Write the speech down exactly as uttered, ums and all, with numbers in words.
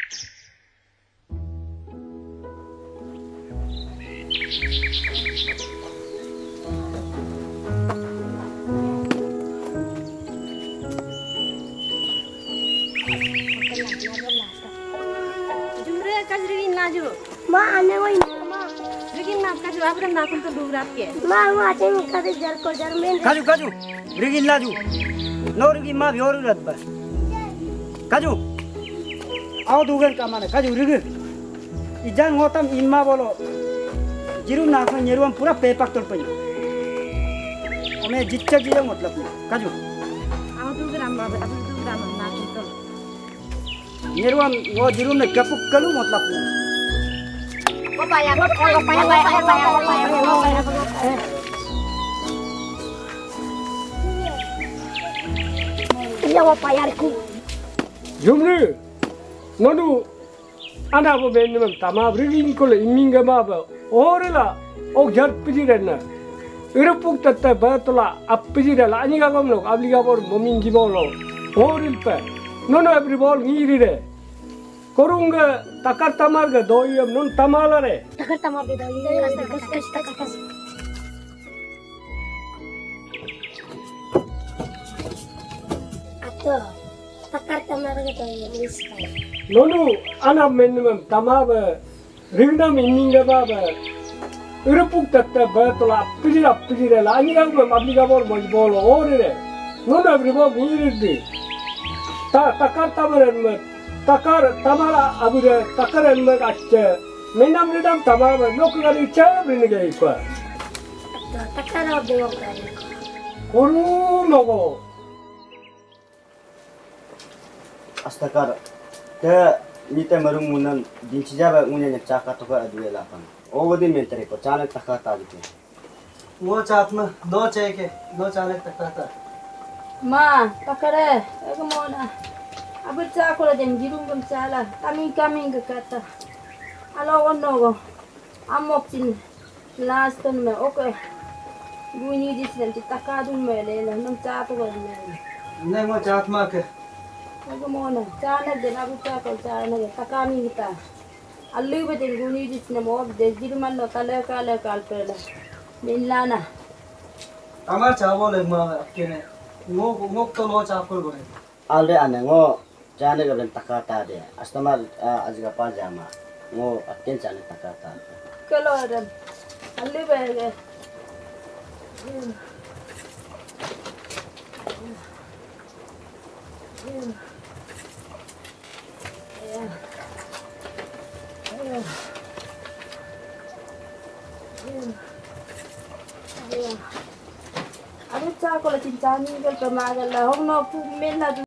Ma ane wo ina ma. Rigin na kaju abram na kun to dugrat ke. Ma wo ate ni kade jar ko jar men. Kaju kaju. Rigin laju. No rigin ma bioru rat ba. Kaju. Aw dugan kamane kaju rigin. Ijan hotam imma bolo. Jirum na kan yeruam pura pepak tol pai. Ome jicca jira matlab kaju. Aw dugram ma abram dugram na kun to. Yeruam wo jirum ne kapuk kalu matlab. Papaya, papaya, papaya, papaya, papaya, papaya, papaya. Iya wo payarku. Jumri, nganu ana bo benimem tamab rigin kole iminga maba orela ok jar pijirenna. Irupuk tatta batla appijirela aniga gomno abliga bor momin gibolo orilpe. Nono every ball ngirire. Korunga takar tamarga doyam non tamalare. Takar tamar de doi. Kas kas kas kas. Ato. Takar tamar de doi miskai. Nonu ana menimem tamaba rignam iminga baba. Irupuk tatta batla appijira appijira la aniga gom abliga bor mojbolo orire. Nono every ball ngiride. Ta takar tamaran takar tamara abude takaran mag acce menam redam tamama nokari chabri nige ikwa Ato takar de wo kare. koru nogo Astakar. Ke nite marung munan dincija ba ngunya nyak chaka to ka adue lapan. Ovodi mentere ko chanak takata dite. वो चाट में दो चाय के दो चाय तक था Ma, takare, ego mona. Abut sa ko la dem girum gum sala. Kami kami ga kata. Alo onno go. Amok tin. Last ton me okay. Guni dis nem ti takadum me le la nam cha to go me. नहीं वो चाट में के Ego mona. Cha na de na abut sa ko cha na ga takami kita. Allu be den guni dis nem ob de giruman no kala kala kalpela. Minlana. हमार चावल ले माँ के ने वो वो तो लो चावल बोले Alde ane ngo chane ga ben takata de. Astamal ajga pajama. Ngo atten chane takata. Kalau ada. Allu be ga. Aduh, cakap kalau cinta ni kalau kemarin lah, orang nak pun main lah.